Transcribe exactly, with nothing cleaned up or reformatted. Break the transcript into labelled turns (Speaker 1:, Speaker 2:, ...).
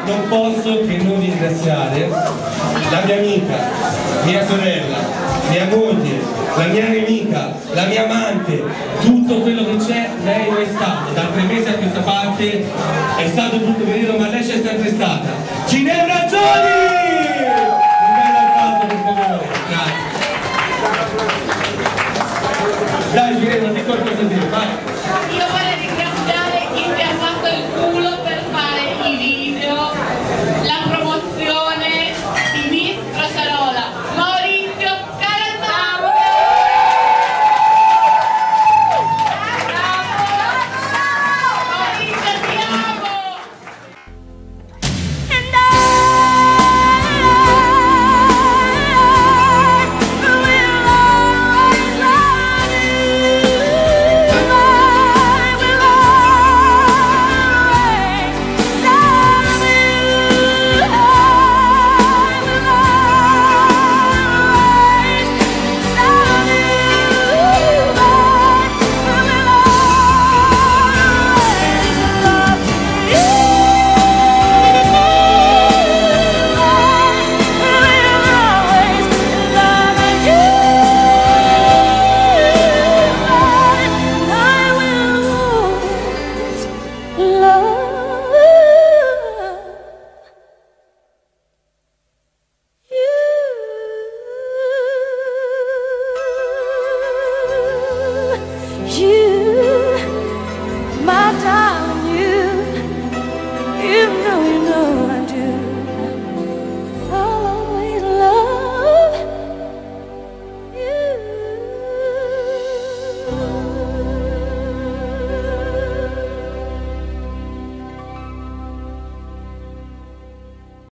Speaker 1: non posso che non ringraziare la mia amica, mia sorella, mia moglie, la mia nemica, la mia amante, tutto quello che c'è, lei lo è stato. Da tre mesi a questa parte è stato tutto vero, ma lei c'è sempre stata.